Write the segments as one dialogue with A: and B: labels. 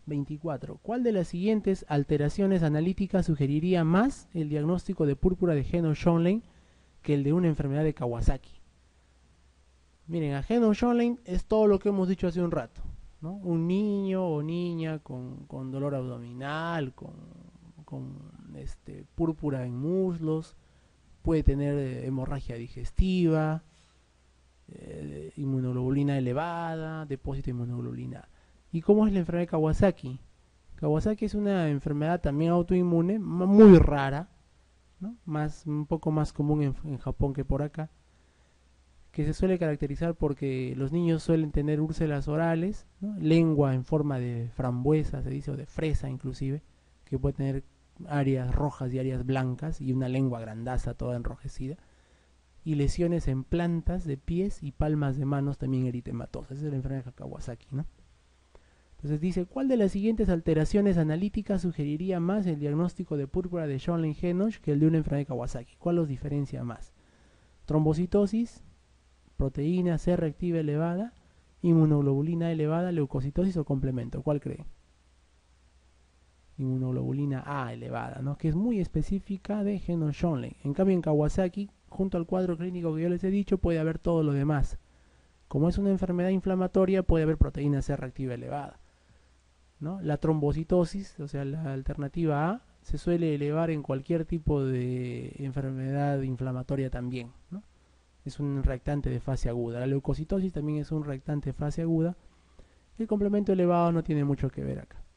A: 24. ¿Cuál de las siguientes alteraciones analíticas sugeriría más el diagnóstico de púrpura de Heno-Schönlein que el de una enfermedad de Kawasaki? Miren, a Heno-Schönlein es todo lo que hemos dicho hace un rato, ¿no? Un niño o niña con dolor abdominal, con púrpura en muslos, puede tener hemorragia digestiva, inmunoglobulina elevada, depósito de inmunoglobulina. ¿Y cómo es la enfermedad de Kawasaki? Kawasaki es una enfermedad también autoinmune, muy rara, ¿no? Un poco más común en Japón que por acá, que se suele caracterizar porque los niños suelen tener úlceras orales, ¿no? Lengua en forma de frambuesa, se dice, o de fresa inclusive, que puede tener áreas rojas y áreas blancas, y una lengua grandaza toda enrojecida, y lesiones en plantas de pies y palmas de manos también eritematosas. Esa es la enfermedad de Kawasaki, ¿no? Entonces dice, ¿cuál de las siguientes alteraciones analíticas sugeriría más el diagnóstico de púrpura de Schönlein-Henoch que el de una enfermedad de Kawasaki? ¿Cuál los diferencia más? Trombocitosis, proteína C reactiva elevada, inmunoglobulina elevada, leucocitosis o complemento. ¿Cuál cree? Inmunoglobulina A elevada, ¿no? Que es muy específica de Heno-Schönlein. En cambio en Kawasaki, junto al cuadro clínico que yo les he dicho, puede haber todo lo demás. Como es una enfermedad inflamatoria, puede haber proteína C reactiva elevada, ¿no? La trombocitosis, o sea, la alternativa A, se suele elevar en cualquier tipo de enfermedad inflamatoria también, ¿no? Es un reactante de fase aguda. La leucocitosis también es un reactante de fase aguda. El complemento elevado no tiene mucho que ver acá.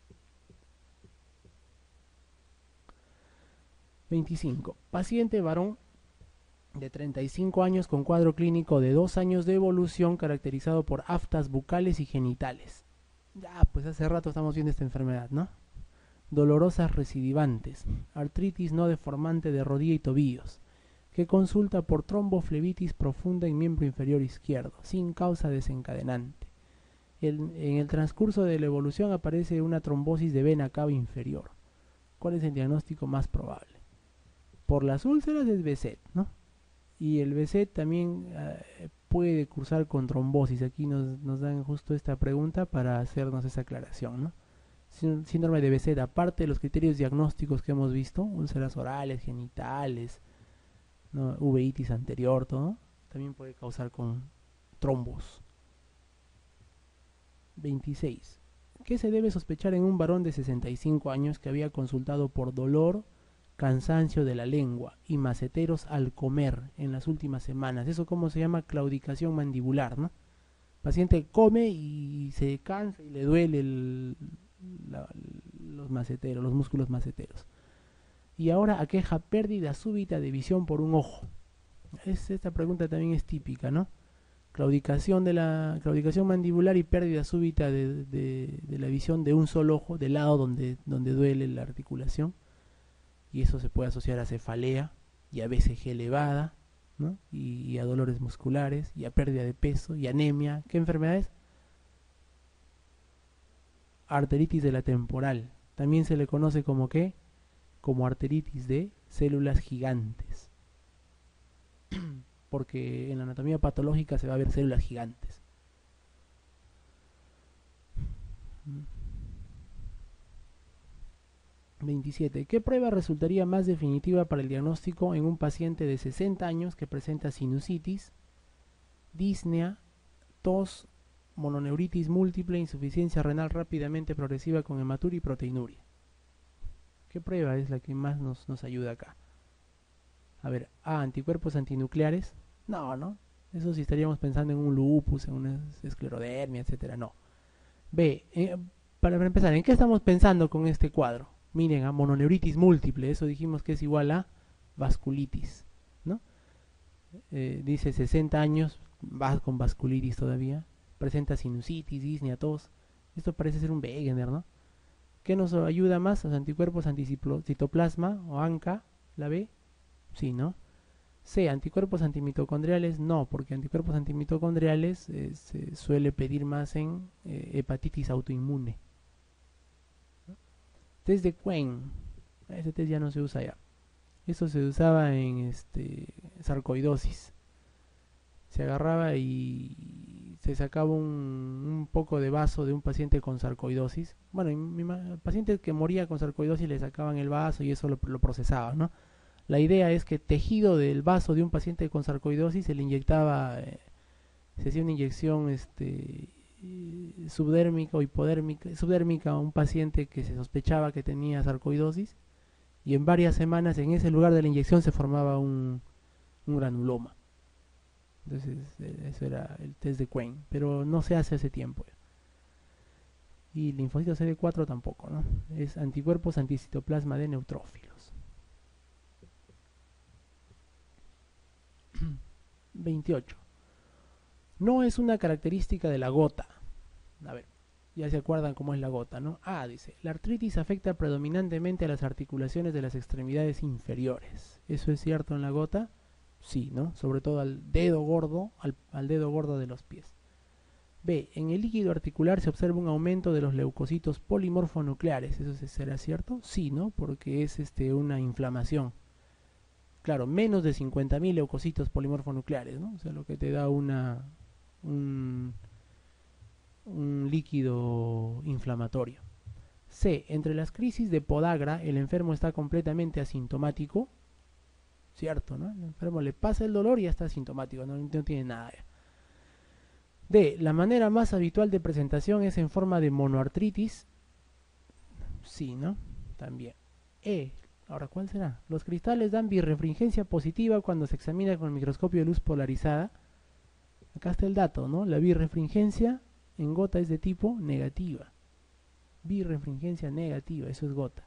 A: 25. Paciente varón de 35 años con cuadro clínico de 2 años de evolución caracterizado por aftas bucales y genitales. Ya, pues hace rato estamos viendo esta enfermedad, ¿no? Dolorosas recidivantes, artritis no deformante de rodilla y tobillos, que consulta por tromboflebitis profunda en miembro inferior izquierdo, sin causa desencadenante. En el transcurso de la evolución aparece una trombosis de vena cava inferior. ¿Cuál es el diagnóstico más probable? Por las úlceras es Behçet, ¿no? Y el Behçet también puede cursar con trombosis. Aquí nos dan justo esta pregunta para hacernos esa aclaración, ¿no? Síndrome de Behçet, aparte de los criterios diagnósticos que hemos visto, úlceras orales, genitales, ¿no? Uveitis anterior, todo, también puede causar con trombos. 26. ¿Qué se debe sospechar en un varón de 65 años que había consultado por dolor, cansancio de la lengua y maceteros al comer en las últimas semanas? Eso como se llama claudicación mandibular, ¿no? El paciente come y se cansa y le duele los maceteros, los músculos maceteros. Y ahora aqueja pérdida súbita de visión por un ojo. Esta pregunta también es típica, ¿no? Claudicación mandibular y pérdida súbita de la visión de un solo ojo, del lado donde duele la articulación, y eso se puede asociar a cefalea y a BCG elevada, ¿no? y a dolores musculares y a pérdida de peso y anemia. ¿Qué enfermedad es? Arteritis de la temporal. También se le conoce como ¿qué? Como arteritis de células gigantes, porque en la anatomía patológica se va a ver células gigantes. 27. ¿Qué prueba resultaría más definitiva para el diagnóstico en un paciente de 60 años que presenta sinusitis, disnea, tos, mononeuritis múltiple, insuficiencia renal rápidamente progresiva con hematuria y proteinuria? ¿Qué prueba es la que más nos ayuda acá? A ver, A, anticuerpos antinucleares. No. Eso sí estaríamos pensando en un lupus, en una esclerodermia, etcétera. No. B, para empezar, ¿en qué estamos pensando con este cuadro? Miren, a mononeuritis múltiple, eso dijimos que es igual a vasculitis, ¿no? Dice 60 años, va con vasculitis todavía, presenta sinusitis, disnea, tos. Esto parece ser un Wegener, ¿no? ¿Qué nos ayuda más? Los anticuerpos anticitoplasma o ANCA, la B, sí, ¿no? C, anticuerpos antimitocondriales, no, porque anticuerpos antimitocondriales se suele pedir más en hepatitis autoinmune. Test de Quen, ese test ya no se usa ya. Eso se usaba en sarcoidosis. Se agarraba y se sacaba un poco de vaso de un paciente con sarcoidosis. Bueno, pacientes que moría con sarcoidosis le sacaban el vaso y eso lo procesaba, ¿no? La idea es que tejido del vaso de un paciente con sarcoidosis se le inyectaba, se hacía una inyección subdérmica o hipodérmica, subdérmica a un paciente que se sospechaba que tenía sarcoidosis, y en varias semanas en ese lugar de la inyección se formaba un granuloma. Entonces eso era el test de Quine, pero no se hace hace tiempo. Y linfocitos CD4 tampoco, ¿no? Es anticuerpos anticitoplasma de neutrófilos. 28. No es una característica de la gota. A ver, ya se acuerdan cómo es la gota, ¿no? Dice, la artritis afecta predominantemente a las articulaciones de las extremidades inferiores. ¿Eso es cierto en la gota? Sí, ¿no? Sobre todo al dedo gordo, al dedo gordo de los pies. B. En el líquido articular se observa un aumento de los leucocitos polimorfonucleares. ¿Eso será cierto? Sí, ¿no? Porque es una inflamación. Claro, menos de 50.000 leucocitos polimorfonucleares, ¿no? O sea, lo que te da un líquido inflamatorio. C. Entre las crisis de podagra, el enfermo está completamente asintomático. Cierto, ¿no? El enfermo le pasa el dolor y ya está asintomático, no tiene nada. D. La manera más habitual de presentación es en forma de monoartritis. Sí, ¿no? También. E. Ahora, ¿cuál será? Los cristales dan birrefringencia positiva cuando se examina con el microscopio de luz polarizada. Acá está el dato, ¿no? La birrefringencia en gota es de tipo negativa. Birrefringencia negativa, eso es gota.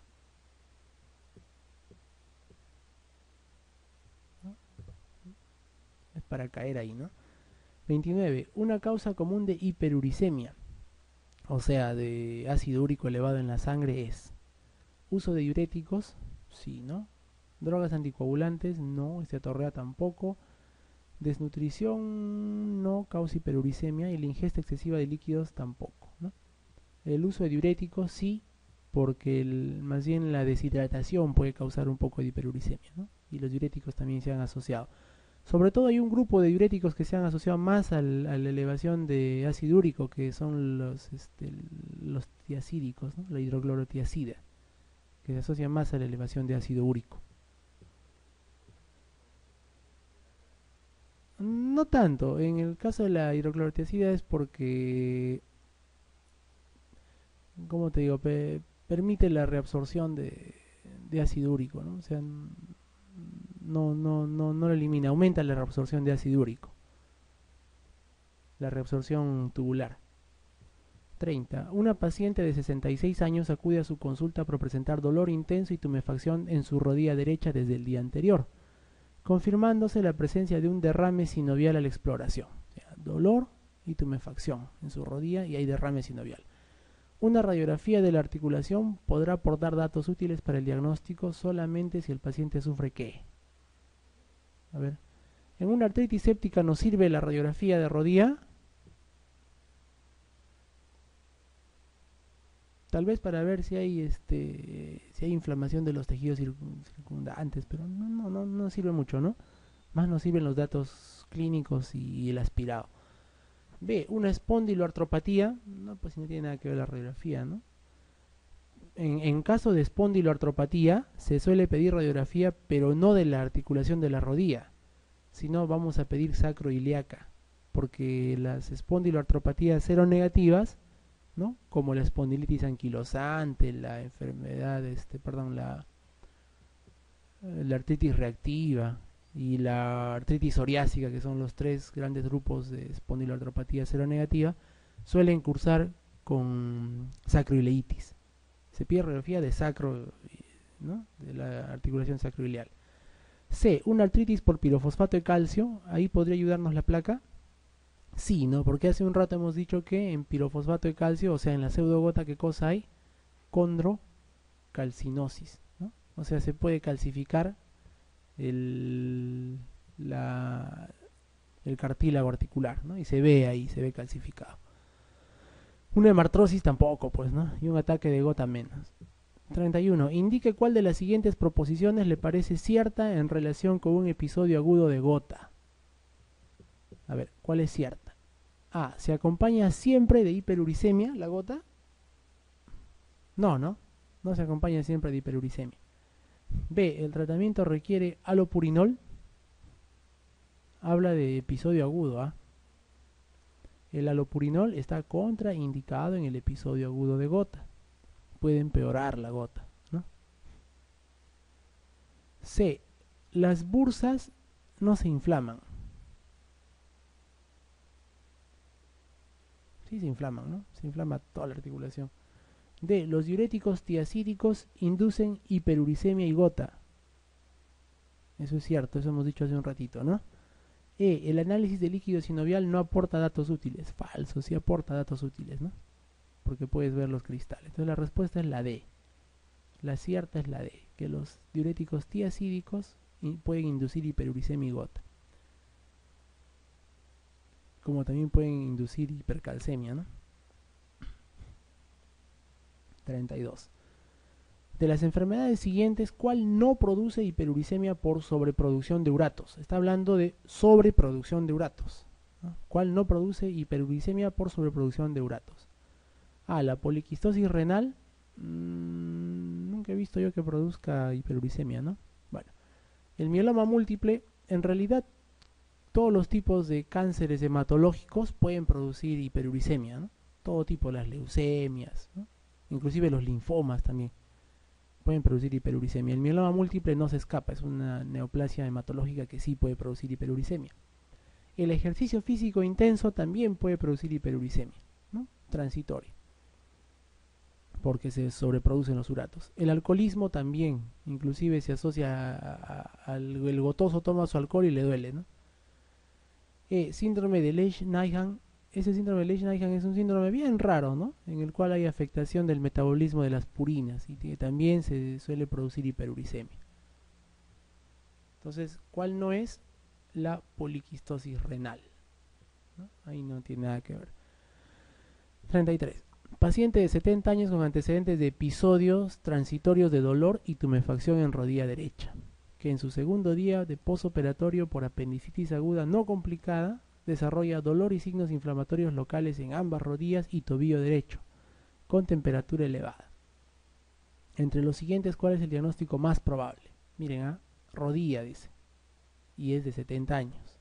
A: ¿No? Es para caer ahí, ¿no? 29. Una causa común de hiperuricemia, o sea, de ácido úrico elevado en la sangre, es uso de diuréticos, sí, ¿no? Drogas anticoagulantes, no. Esteatorrea tampoco. Desnutrición, no. Causa hiperuricemia. Y la ingesta excesiva de líquidos, tampoco, ¿no? El uso de diuréticos, sí, porque más bien la deshidratación puede causar un poco de hiperuricemia, ¿no? Y los diuréticos también se han asociado. Sobre todo hay un grupo de diuréticos que se han asociado más a la elevación de ácido úrico, que son los tiacídicos, ¿no? La hidroclorotiacida, que se asocia más a la elevación de ácido úrico. No tanto, en el caso de la hidroclorotiacida es porque, ¿cómo te digo? Permite la reabsorción de ácido úrico, ¿no? O sea, no lo elimina, aumenta la reabsorción de ácido úrico, la reabsorción tubular. 30. Una paciente de 66 años acude a su consulta por presentar dolor intenso y tumefacción en su rodilla derecha desde el día anterior, confirmándose la presencia de un derrame sinovial a la exploración. O sea, dolor y tumefacción en su rodilla y hay derrame sinovial. Una radiografía de la articulación podrá aportar datos útiles para el diagnóstico solamente si el paciente sufre ¿qué? A ver, en una artritis séptica nos sirve la radiografía de rodilla. Tal vez para ver si hay si hay inflamación de los tejidos circundantes, pero no sirve mucho, ¿no? Más nos sirven los datos clínicos y el aspirado. B. Una espondiloartropatía. No, pues no tiene nada que ver la radiografía, ¿no? En caso de espondiloartropatía se suele pedir radiografía, pero no de la articulación de la rodilla, sino vamos a pedir sacroiliaca, porque las espondiloartropatías seronegativas, ¿no? Como la espondilitis anquilosante, la enfermedad, la artritis reactiva y la artritis psoriásica, que son los tres grandes grupos de espondiloartropatía seronegativa, suelen cursar con sacroileitis. Se pide radiografía de sacro, ¿no? De la articulación sacroiliac. C. Una artritis por pirofosfato de calcio. Ahí podría ayudarnos la placa. Sí, ¿no? Porque hace un rato hemos dicho que en pirofosfato de calcio, o sea, en la pseudogota, ¿qué cosa hay? Condrocalcinosis, ¿no? O sea, se puede calcificar el cartílago articular, ¿no? Y se ve ahí, se ve calcificado. Una hemartrosis tampoco, pues, ¿no? Y un ataque de gota menos. 31. Indique cuál de las siguientes proposiciones le parece cierta en relación con un episodio agudo de gota. A ver, ¿cuál es cierta? A. ¿Se acompaña siempre de hiperuricemia la gota? No, no. No se acompaña siempre de hiperuricemia. B. ¿El tratamiento requiere halopurinol? Habla de episodio agudo, ¿ah? El halopurinol está contraindicado en el episodio agudo de gota. Puede empeorar la gota, ¿no? C. Las bursas no se inflaman. Sí se inflaman, ¿no? Se inflama toda la articulación. D. Los diuréticos tiacídicos inducen hiperuricemia y gota. Eso es cierto, eso hemos dicho hace un ratito, ¿no? E. El análisis de líquido sinovial no aporta datos útiles. Falso, sí aporta datos útiles, ¿no? Porque puedes ver los cristales. Entonces la respuesta es la D. La cierta es la D, que los diuréticos tiacídicos pueden inducir hiperuricemia y gota. Como también pueden inducir hipercalcemia, ¿no? 32. De las enfermedades siguientes, ¿cuál no produce hiperuricemia por sobreproducción de uratos? Está hablando de sobreproducción de uratos, ¿no? ¿Cuál no produce hiperuricemia por sobreproducción de uratos? A. La poliquistosis renal. Nunca he visto yo que produzca hiperuricemia, ¿no? Bueno, el mieloma múltiple, en realidad todos los tipos de cánceres hematológicos pueden producir hiperuricemia, ¿no? Todo tipo, las leucemias, ¿no? Inclusive los linfomas también pueden producir hiperuricemia. El mieloma múltiple no se escapa, es una neoplasia hematológica que sí puede producir hiperuricemia. El ejercicio físico intenso también puede producir hiperuricemia, ¿no? Transitoria, porque se sobreproducen los uratos. El alcoholismo también, inclusive se asocia al gotoso toma su alcohol y le duele, ¿no? Síndrome de Lesch-Nyhan. Ese síndrome de Lesch-Nyhan es un síndrome bien raro, ¿no? En el cual hay afectación del metabolismo de las purinas y que también se suele producir hiperuricemia. Entonces, ¿cuál no es? La poliquistosis renal, ¿no? Ahí no tiene nada que ver. 33. Paciente de 70 años con antecedentes de episodios transitorios de dolor y tumefacción en rodilla derecha, que en su segundo día de posoperatorio por apendicitis aguda no complicada desarrolla dolor y signos inflamatorios locales en ambas rodillas y tobillo derecho, con temperatura elevada. Entre los siguientes, ¿cuál es el diagnóstico más probable? Miren, rodilla dice, y es de 70 años.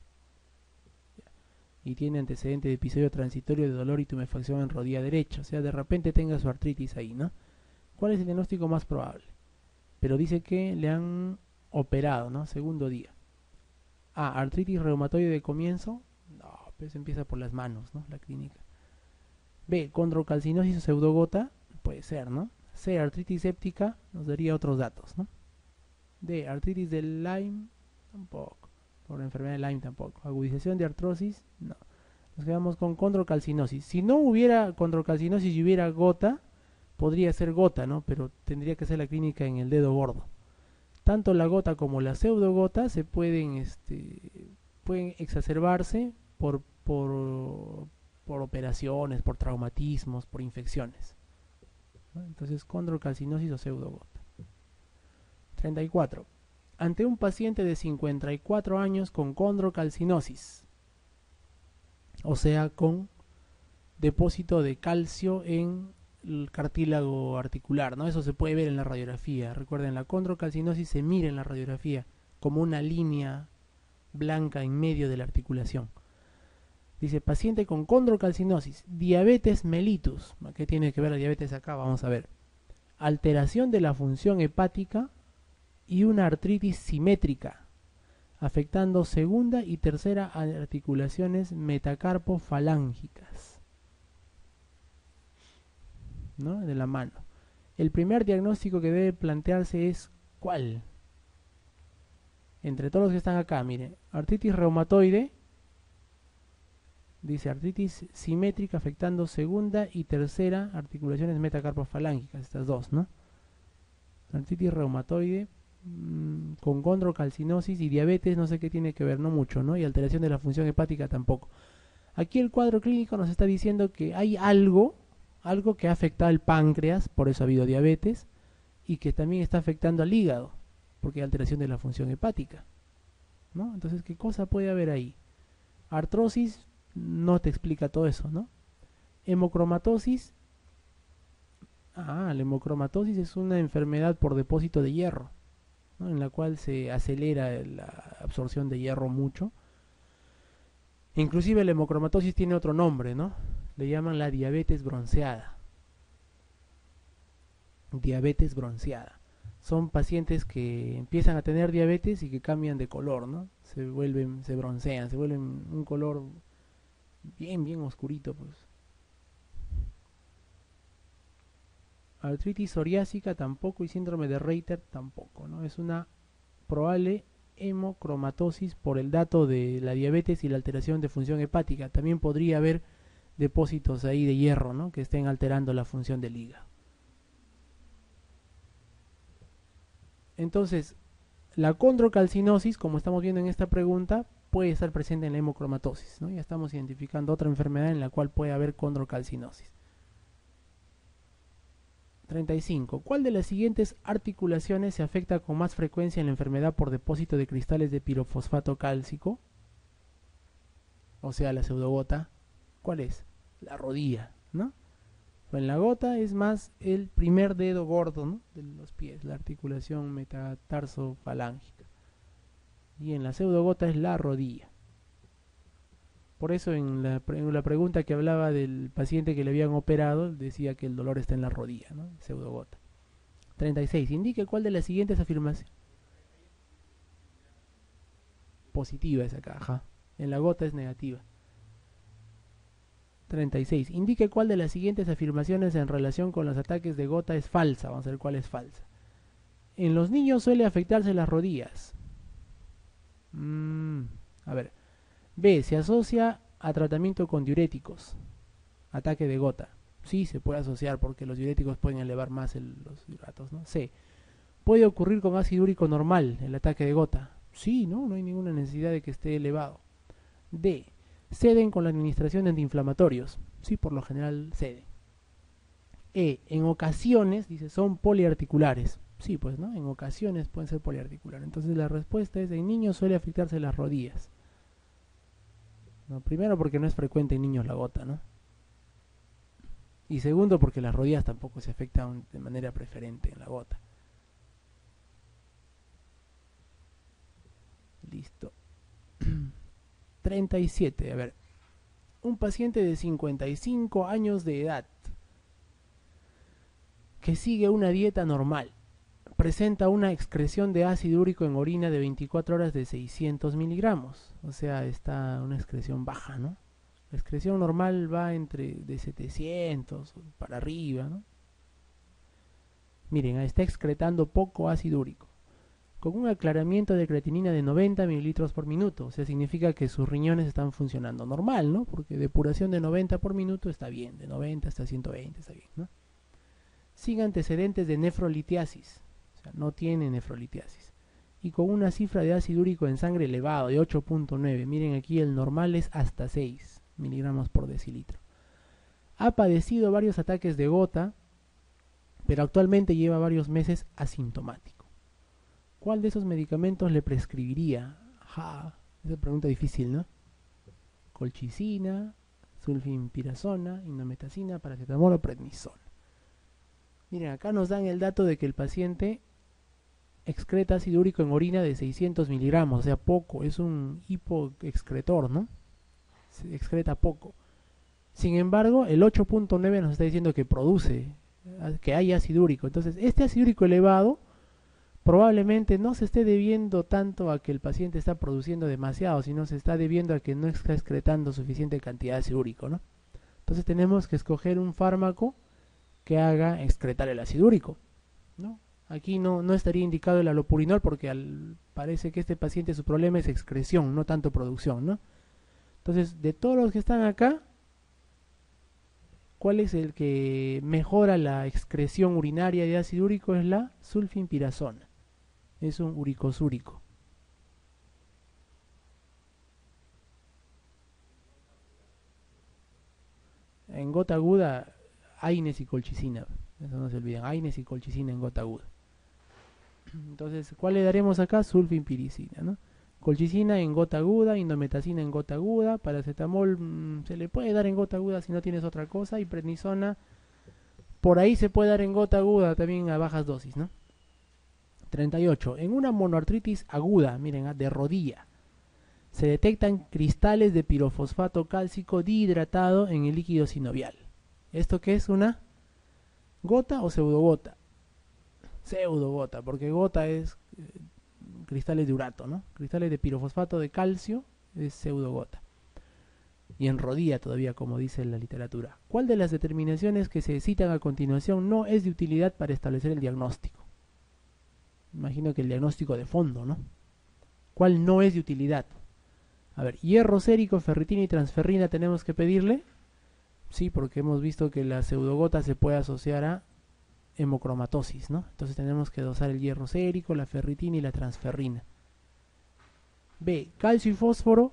A: Y tiene antecedente de episodio transitorio de dolor y tumefacción en rodilla derecha, o sea, de repente tenga su artritis ahí, ¿no? ¿Cuál es el diagnóstico más probable? Pero dice que le han operado, ¿no? Segundo día. A. Artritis reumatoide de comienzo. No, pues empieza por las manos, ¿no? La clínica. B. Condrocalcinosis o pseudogota. Puede ser, ¿no? C. Artritis séptica. Nos daría otros datos, ¿no? D. Artritis del Lyme. Tampoco. Por la enfermedad de Lyme tampoco. Agudización de artrosis. No. Nos quedamos con condrocalcinosis. Si no hubiera condrocalcinosis y hubiera gota, podría ser gota, ¿no? Pero tendría que ser la clínica en el dedo gordo. Tanto la gota como la pseudogota se pueden exacerbarse por operaciones, por traumatismos, por infecciones, ¿no? Entonces, condrocalcinosis o pseudogota. 34. Ante un paciente de 54 años con condrocalcinosis, o sea, con depósito de calcio en el cartílago articular, ¿no? Eso se puede ver en la radiografía. Recuerden, la condrocalcinosis se mira en la radiografía como una línea blanca en medio de la articulación. Dice, paciente con condrocalcinosis, diabetes mellitus. ¿Qué tiene que ver la diabetes acá? Vamos a ver. Alteración de la función hepática y una artritis simétrica, afectando segunda y tercera articulaciones metacarpofalángicas, ¿no? De la mano. El primer diagnóstico que debe plantearse es ¿cuál? Entre todos los que están acá, miren, artritis reumatoide, dice artritis simétrica afectando segunda y tercera articulaciones metacarpofalángicas, estas dos, ¿no? Artritis reumatoide con condrocalcinosis y diabetes, no sé qué tiene que ver, no mucho, ¿no? Y alteración de la función hepática tampoco. Aquí el cuadro clínico nos está diciendo que hay algo que ha afectado al páncreas, por eso ha habido diabetes, y que también está afectando al hígado, porque hay alteración de la función hepática, ¿no? Entonces, ¿qué cosa puede haber ahí? Artrosis no te explica todo eso, ¿no? Hemocromatosis. La hemocromatosis es una enfermedad por depósito de hierro, ¿no? En la cual se acelera la absorción de hierro mucho. Inclusive la hemocromatosis tiene otro nombre, ¿no? Le llaman la diabetes bronceada. Diabetes bronceada. Son pacientes que empiezan a tener diabetes y que cambian de color, ¿no? Se broncean, se vuelven un color bien oscurito, pues. Artritis psoriásica tampoco y síndrome de Reiter tampoco, ¿no? Es una probable hemocromatosis por el dato de la diabetes y la alteración de función hepática. También podría haber depósitos ahí de hierro, ¿no? Que estén alterando la función del hígado. Entonces, la condrocalcinosis, como estamos viendo en esta pregunta, puede estar presente en la hemocromatosis, ¿no? Ya estamos identificando otra enfermedad en la cual puede haber condrocalcinosis. 35. ¿Cuál de las siguientes articulaciones se afecta con más frecuencia en la enfermedad por depósito de cristales de pirofosfato cálcico? O sea, la pseudogota. ¿Cuál es? La rodilla, ¿no? En la gota es más el primer dedo gordo, ¿no? De los pies, la articulación metatarsofalángica. Y en la pseudogota es la rodilla. Por eso en la pregunta que hablaba del paciente que le habían operado, decía que el dolor está en la rodilla, ¿no? Pseudogota. 36. Indique cuál de las siguientes afirmaciones. Positiva esa caja. En la gota es negativa. 36. Indique cuál de las siguientes afirmaciones en relación con los ataques de gota es falsa. Vamos a ver cuál es falsa. En los niños suele afectarse las rodillas. A ver. B. Se asocia a tratamiento con diuréticos. Ataque de gota. Sí, se puede asociar porque los diuréticos pueden elevar más los hidratos, ¿no? C. Puede ocurrir con ácido úrico normal el ataque de gota. Sí, ¿no? No hay ninguna necesidad de que esté elevado. D. Ceden con la administración de antiinflamatorios. Sí, por lo general ceden. E. En ocasiones, dice, son poliarticulares. Sí, pues, ¿no? En ocasiones pueden ser poliarticulares. Entonces la respuesta es, en niños suele afectarse las rodillas. No, primero porque no es frecuente en niños la gota, ¿no? Y segundo porque las rodillas tampoco se afectan de manera preferente en la gota. Listo. 37. A ver. Un paciente de 55 años de edad que sigue una dieta normal presenta una excreción de ácido úrico en orina de 24 horas de 600 miligramos. O sea, está una excreción baja, ¿no? La excreción normal va de 700 para arriba, ¿no? Miren, está excretando poco ácido úrico, con un aclaramiento de creatinina de 90 mililitros por minuto. O sea, significa que sus riñones están funcionando normal, ¿no? Porque depuración de 90 por minuto está bien, de 90 hasta 120 está bien, ¿no? Sin antecedentes de nefrolitiasis. No tiene nefrolitiasis. Y con una cifra de ácido úrico en sangre elevado de 8.9. Miren aquí el normal es hasta 6 miligramos por decilitro. Ha padecido varios ataques de gota, pero actualmente lleva varios meses asintomático. ¿Cuál de esos medicamentos le prescribiría? Esa pregunta difícil, ¿no? Colchicina, sulfimpirazona, indometacina, paracetamol o prednisona. Miren, acá nos dan el dato de que el paciente excreta ácido úrico en orina de 600 miligramos, o sea, poco, es un hipoexcretor, ¿no? Se excreta poco. Sin embargo, el 8.9 nos está diciendo que produce, que hay ácido úrico. Entonces, este ácido úrico elevado probablemente no se esté debiendo tanto a que el paciente está produciendo demasiado, sino se está debiendo a que no está excretando suficiente cantidad de ácido úrico, ¿no? Entonces tenemos que escoger un fármaco que haga excretar el ácido úrico, ¿no? Aquí no estaría indicado el alopurinol porque parece que este paciente su problema es excreción, no tanto producción, ¿no? Entonces, de todos los que están acá, ¿cuál es el que mejora la excreción urinaria de ácido úrico? Es la sulfimpirazona. Es un uricosúrico. En gota aguda, AINES y colchicina. Eso no se olviden. AINES y colchicina en gota aguda. Entonces, ¿cuál le daremos acá? Sulfimpiricina, ¿no? Colchicina en gota aguda, indometacina en gota aguda, paracetamol se le puede dar en gota aguda si no tienes otra cosa, y prednisona por ahí se puede dar en gota aguda también a bajas dosis, ¿no? 38. En una monoartritis aguda, miren, de rodilla, se detectan cristales de pirofosfato cálcico dihidratado en el líquido sinovial. ¿Esto qué es? ¿Una gota o pseudogota? Pseudogota, porque gota es cristales de urato, ¿no? Cristales de pirofosfato de calcio es pseudogota. Y en rodilla todavía, como dice la literatura. ¿Cuál de las determinaciones que se citan a continuación no es de utilidad para establecer el diagnóstico? Imagino que el diagnóstico de fondo, ¿no? ¿Cuál no es de utilidad? A ver, hierro sérico, ferritina y transferrina tenemos que pedirle. Sí, porque hemos visto que la pseudogota se puede asociar a hemocromatosis, ¿no? Entonces tenemos que dosar el hierro sérico, la ferritina y la transferrina. B, calcio y fósforo.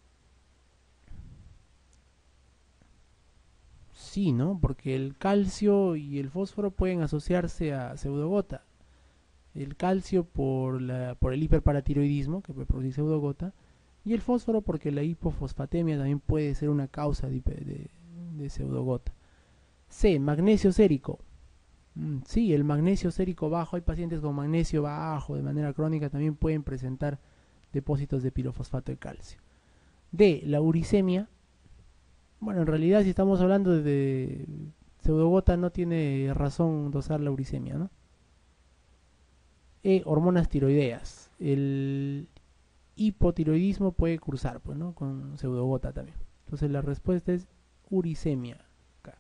A: Sí, ¿no? Porque el calcio y el fósforo pueden asociarse a pseudogota. El calcio por el hiperparatiroidismo, que puede producir pseudogota, y el fósforo porque la hipofosfatemia también puede ser una causa de pseudogota. C, magnesio sérico. Sí, el magnesio sérico bajo, hay pacientes con magnesio bajo de manera crónica también pueden presentar depósitos de pirofosfato de calcio. D, la uricemia. Bueno, en realidad si estamos hablando de pseudogota no tiene razón dosar la uricemia, ¿no? E, hormonas tiroideas. El hipotiroidismo puede cursar, pues, ¿no? Con pseudogota también. Entonces la respuesta es uricemia. Acá.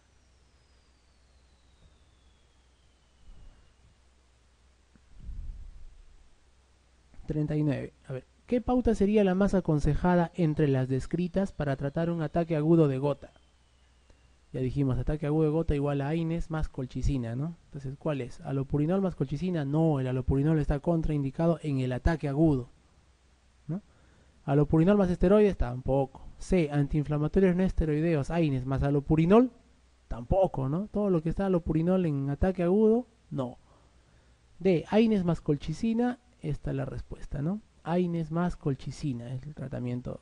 A: (39) A ver, ¿qué pauta sería la más aconsejada entre las descritas para tratar un ataque agudo de gota? Ya dijimos, ataque agudo de gota igual a AINES más colchicina, ¿no? Entonces, ¿cuál es? ¿Alopurinol más colchicina? No, el alopurinol está contraindicado en el ataque agudo, ¿no? ¿Alopurinol más esteroides? Tampoco. C, antiinflamatorios no esteroideos, AINES más alopurinol? Tampoco, ¿no? Todo lo que está alopurinol en ataque agudo, no. D, AINES más colchicina, esta es la respuesta, ¿no? AINES más colchicina es el tratamiento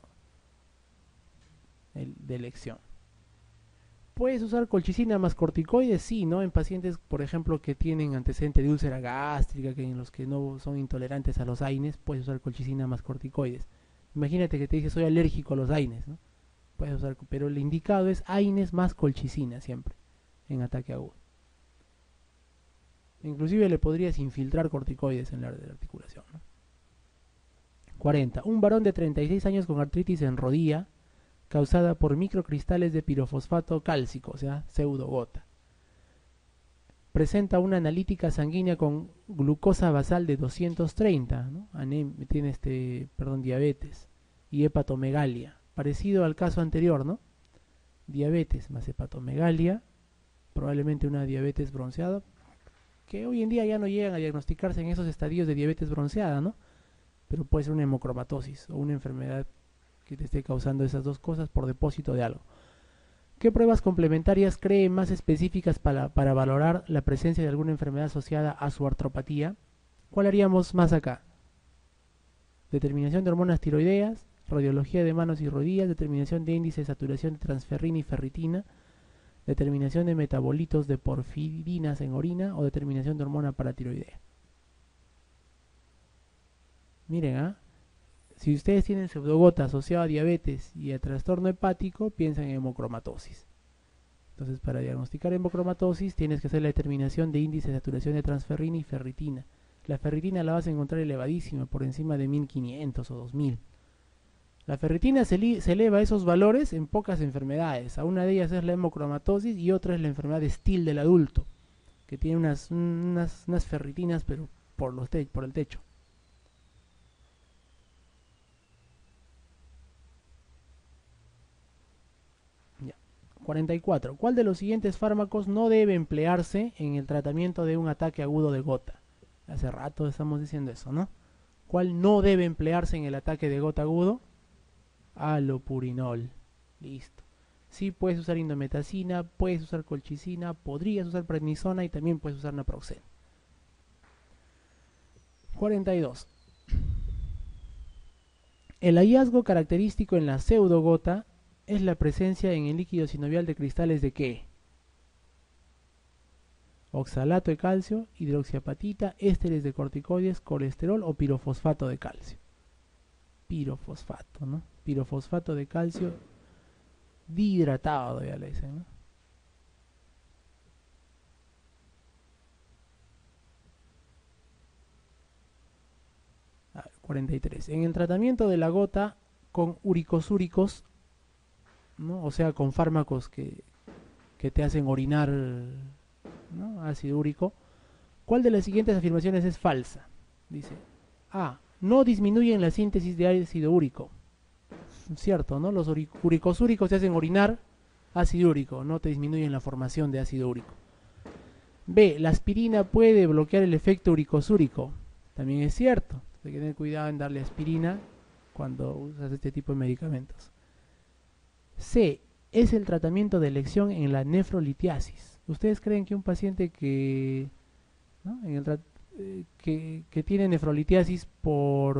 A: de elección. ¿Puedes usar colchicina más corticoides? Sí, ¿no? En pacientes, por ejemplo, que tienen antecedente de úlcera gástrica, que en los que no son intolerantes a los AINES, puedes usar colchicina más corticoides. Imagínate que te dice soy alérgico a los AINES, ¿no? Puedes usar, pero el indicado es AINES más colchicina siempre, en ataque agudo. Inclusive le podrías infiltrar corticoides en la articulación, ¿no? 40. Un varón de 36 años con artritis en rodilla causada por microcristales de pirofosfato cálcico, o sea, pseudogota. Presenta una analítica sanguínea con glucosa basal de 230, ¿no? Tiene diabetes y hepatomegalia, parecido al caso anterior, ¿no? Diabetes más hepatomegalia, probablemente una diabetes bronceada, que hoy en día ya no llegan a diagnosticarse en esos estadios de diabetes bronceada, ¿no? Pero puede ser una hemocromatosis o una enfermedad que te esté causando esas dos cosas por depósito de algo. ¿Qué pruebas complementarias cree más específicas para valorar la presencia de alguna enfermedad asociada a su artropatía? ¿Cuál haríamos más acá? Determinación de hormonas tiroideas, radiología de manos y rodillas, determinación de índice de saturación de transferrina y ferritina, determinación de metabolitos de porfirinas en orina o determinación de hormona paratiroidea. Miren, si ustedes tienen pseudogota asociada a diabetes y a trastorno hepático, piensan en hemocromatosis. Entonces, para diagnosticar hemocromatosis, tienes que hacer la determinación de índice de saturación de transferrina y ferritina. La ferritina la vas a encontrar elevadísima, por encima de 1500 o 2000. La ferritina se eleva a esos valores en pocas enfermedades. A una de ellas es la hemocromatosis y otra es la enfermedad de Still del adulto, que tiene unas ferritinas, pero por el techo. 44. ¿Cuál de los siguientes fármacos no debe emplearse en el tratamiento de un ataque agudo de gota? Hace rato estamos diciendo eso, ¿no? ¿Cuál no debe emplearse en el ataque de gota agudo? Alopurinol. Listo. Sí, puedes usar indometacina, puedes usar colchicina, podrías usar prednisona y también puedes usar naproxen. 42. El hallazgo característico en la pseudogota es la presencia en el líquido sinovial de cristales de ¿qué? Oxalato de calcio, hidroxiapatita, ésteres de corticoides, colesterol o pirofosfato de calcio. Pirofosfato, ¿no? Pirofosfato de calcio dihidratado, ya le dicen, ¿no? 43. En el tratamiento de la gota con uricosúricos, ¿no? O sea, con fármacos que te hacen orinar, ¿no? Ácido úrico, ¿cuál de las siguientes afirmaciones es falsa? Dice, A. No disminuyen la síntesis de ácido úrico. Cierto, ¿no? Los uricosúricos te hacen orinar ácido úrico, no te disminuyen la formación de ácido úrico. B. La aspirina puede bloquear el efecto uricosúrico. También es cierto. Hay que tener cuidado en darle aspirina cuando usas este tipo de medicamentos. C. Es el tratamiento de elección en la nefrolitiasis. ¿Ustedes creen que un paciente que, ¿no? que tiene nefrolitiasis por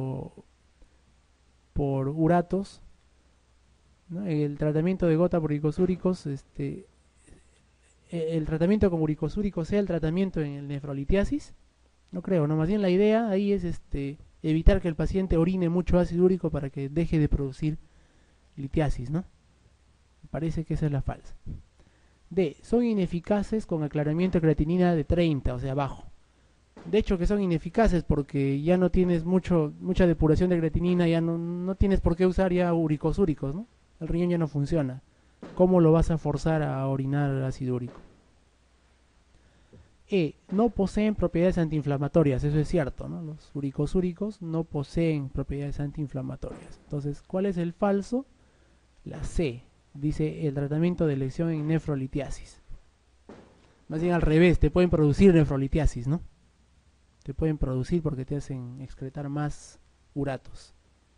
A: uratos, ¿no? El tratamiento de gota por uricosúricos, el tratamiento con uricosúricos sea el tratamiento en el nefrolitiasis? No creo, no, más bien la idea ahí es evitar que el paciente orine mucho ácido úrico para que deje de producir litiasis, ¿no? Me parece que esa es la falsa. D. Son ineficaces con aclaramiento de creatinina de 30, o sea, bajo. De hecho que son ineficaces porque ya no tienes mucha depuración de creatinina, ya no tienes por qué usar ya uricosúricos, ¿no? El riñón ya no funciona. ¿Cómo lo vas a forzar a orinar ácido úrico? E. No poseen propiedades antiinflamatorias, eso es cierto, ¿no? Los uricosúricos no poseen propiedades antiinflamatorias. Entonces, ¿cuál es el falso? La C. Dice el tratamiento de elección en nefrolitiasis. Más bien al revés, te pueden producir nefrolitiasis, ¿no? Te pueden producir porque te hacen excretar más uratos.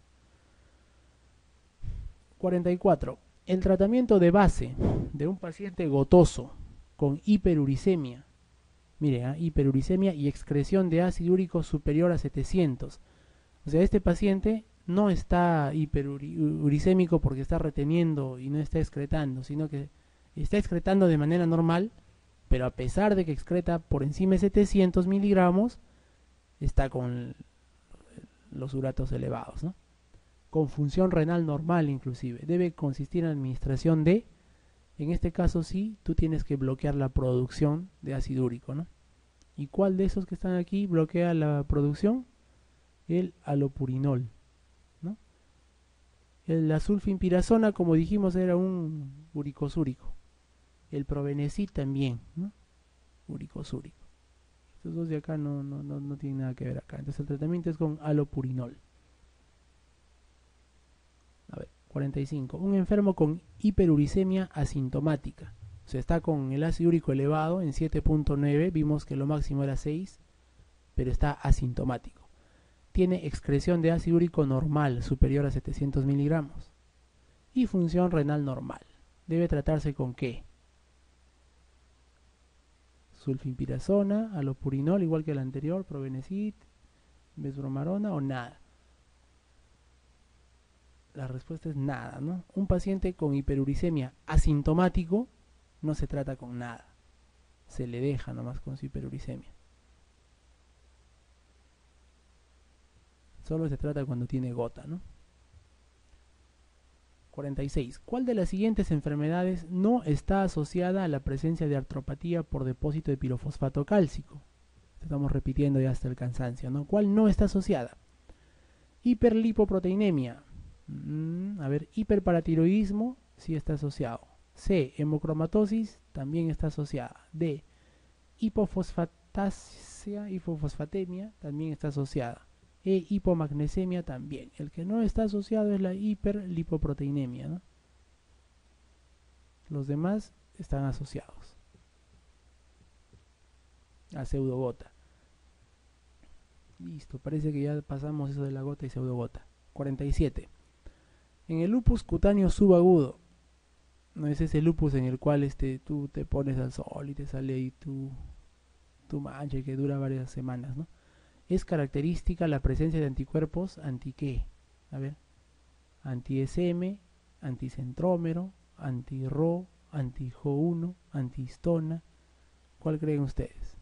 A: 44. El tratamiento de base de un paciente gotoso con hiperuricemia, mire, hiperuricemia y excreción de ácido úrico superior a 700. O sea, este paciente no está hiperuricémico porque está reteniendo y no está excretando, sino que está excretando de manera normal, pero a pesar de que excreta por encima de 700 miligramos, está con los uratos elevados, ¿no? Con función renal normal inclusive. Debe consistir en administración de, en este caso sí, tú tienes que bloquear la producción de ácido úrico, ¿no? ¿Y cuál de esos que están aquí bloquea la producción? El alopurinol, ¿no? La sulfinpirazona, como dijimos, era un uricosúrico. El probenecid también, ¿no? Uricosúrico. Estos dos de acá no tienen nada que ver acá. Entonces el tratamiento es con alopurinol. A ver, 45. Un enfermo con hiperuricemia asintomática. O sea, está con el ácido úrico elevado en 7.9. Vimos que lo máximo era 6, pero está asintomático. Tiene excreción de ácido úrico normal, superior a 700 miligramos. Y función renal normal. Debe tratarse con ¿qué? Sulfinpirazona, alopurinol, igual que el anterior, probenecid, besbromarona o nada. La respuesta es nada, ¿no? Un paciente con hiperuricemia asintomático no se trata con nada. Se le deja nomás con su hiperuricemia. Solo se trata cuando tiene gota, ¿no? 46. ¿Cuál de las siguientes enfermedades no está asociada a la presencia de artropatía por depósito de pirofosfato cálcico? Estamos repitiendo ya hasta el cansancio, ¿no? ¿Cuál no está asociada? Hiperlipoproteinemia. A ver, hiperparatiroidismo sí está asociado. C. Hemocromatosis también está asociada. D. Hipofosfatemia también está asociada. E. Hipomagnesemia también. El que no está asociado es la hiperlipoproteinemia, ¿no? Los demás están asociados a pseudogota. Listo, parece que ya pasamos eso de la gota y pseudogota. 47. En el lupus cutáneo subagudo, no es ese lupus en el cual tú te pones al sol y te sale ahí tu mancha que dura varias semanas, ¿no? Es característica la presencia de anticuerpos anti-¿qué? A ver, anti-SM, anticentrómero, anti-RO, anti-JO1, antihistona. ¿Cuál creen ustedes?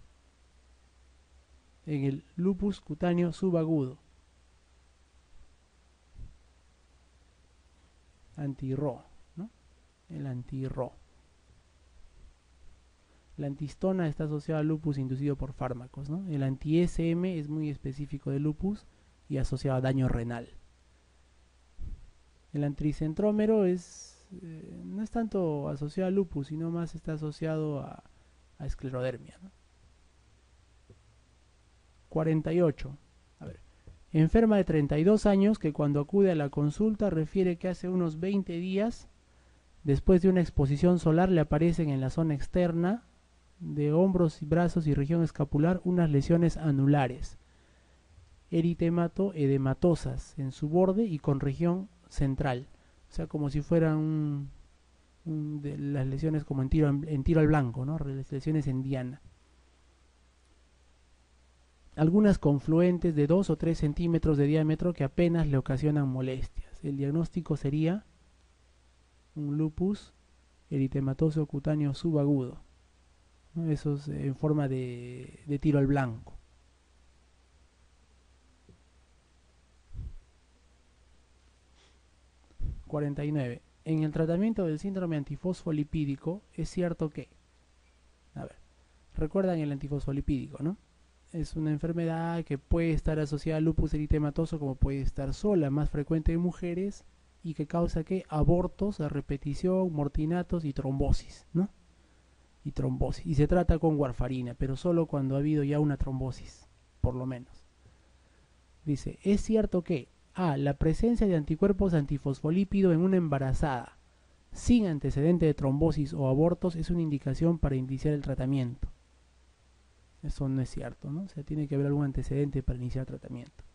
A: En el lupus cutáneo subagudo. Anti-RO, ¿no? El anti-RO. La antihistona está asociada al lupus inducido por fármacos, ¿no? El anti-SM es muy específico de lupus y asociado a daño renal. El anticentrómero no es tanto asociado al lupus, sino más está asociado a esclerodermia, ¿no? 48. A ver. Enferma de 32 años que cuando acude a la consulta refiere que hace unos 20 días, después de una exposición solar, le aparecen en la zona externa de hombros y brazos y región escapular unas lesiones anulares, eritemato-edematosas en su borde y con región central. O sea, como si fueran de las lesiones como en tiro al blanco, ¿no? Lesiones en diana. Algunas confluentes de 2 o 3 centímetros de diámetro que apenas le ocasionan molestias. El diagnóstico sería un lupus eritematoso cutáneo subagudo, ¿no? Eso es en forma de tiro al blanco. En el tratamiento del síndrome antifosfolipídico es cierto que, a ver, recuerdan el antifosfolipídico, ¿no? Es una enfermedad que puede estar asociada al lupus eritematoso como puede estar sola, más frecuente en mujeres y que causa que abortos a repetición, mortinatos y trombosis, ¿no? Y trombosis. Y se trata con warfarina, pero solo cuando ha habido ya una trombosis, por lo menos. Dice, es cierto que la presencia de anticuerpos antifosfolípido en una embarazada sin antecedente de trombosis o abortos es una indicación para iniciar el tratamiento. Eso no es cierto, ¿no? O sea, tiene que haber algún antecedente para iniciar tratamiento.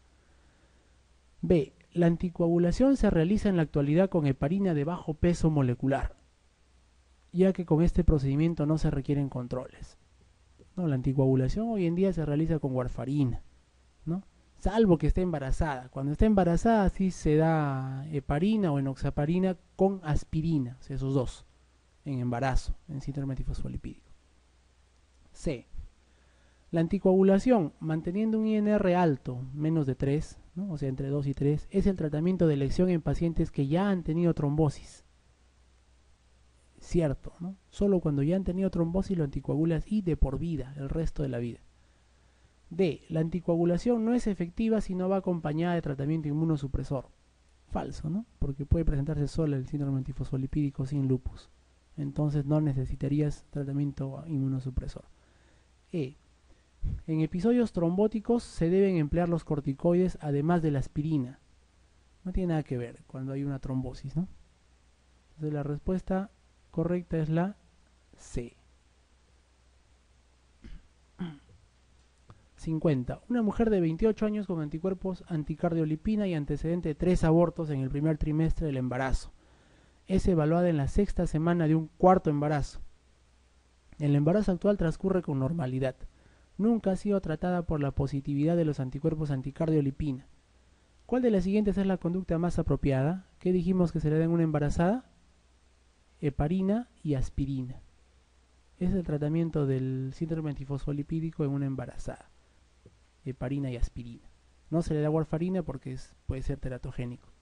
A: B. La anticoagulación se realiza en la actualidad con heparina de bajo peso molecular, ya que con este procedimiento no se requieren controles, ¿no? La anticoagulación hoy en día se realiza con warfarina, ¿no? Salvo que esté embarazada. Cuando está embarazada sí se da heparina o enoxaparina con aspirina, o sea, esos dos, en embarazo, en síndrome antifosfolipídico. C. La anticoagulación, manteniendo un INR alto, menos de 3, ¿no? O sea, entre 2 y 3, es el tratamiento de elección en pacientes que ya han tenido trombosis. Cierto, ¿no? Solo cuando ya han tenido trombosis lo anticoagulas y de por vida, el resto de la vida. D. La anticoagulación no es efectiva si no va acompañada de tratamiento inmunosupresor. Falso, ¿no? Porque puede presentarse sola el síndrome antifosfolipídico sin lupus. Entonces no necesitarías tratamiento inmunosupresor. E. En episodios trombóticos se deben emplear los corticoides además de la aspirina. No tiene nada que ver cuando hay una trombosis, ¿no? Entonces la respuesta correcta es la C. 50. Una mujer de 28 años con anticuerpos anticardiolipina y antecedente de 3 abortos en el primer trimestre del embarazo. Es evaluada en la 6ª semana de un 4º embarazo. El embarazo actual transcurre con normalidad. Nunca ha sido tratada por la positividad de los anticuerpos anticardiolipina. ¿Cuál de las siguientes es la conducta más apropiada? ¿Qué dijimos que se le da en una embarazada? Heparina y aspirina. Es el tratamiento del síndrome antifosfolipídico en una embarazada. Heparina y aspirina. No se le da warfarina porque puede ser teratogénico.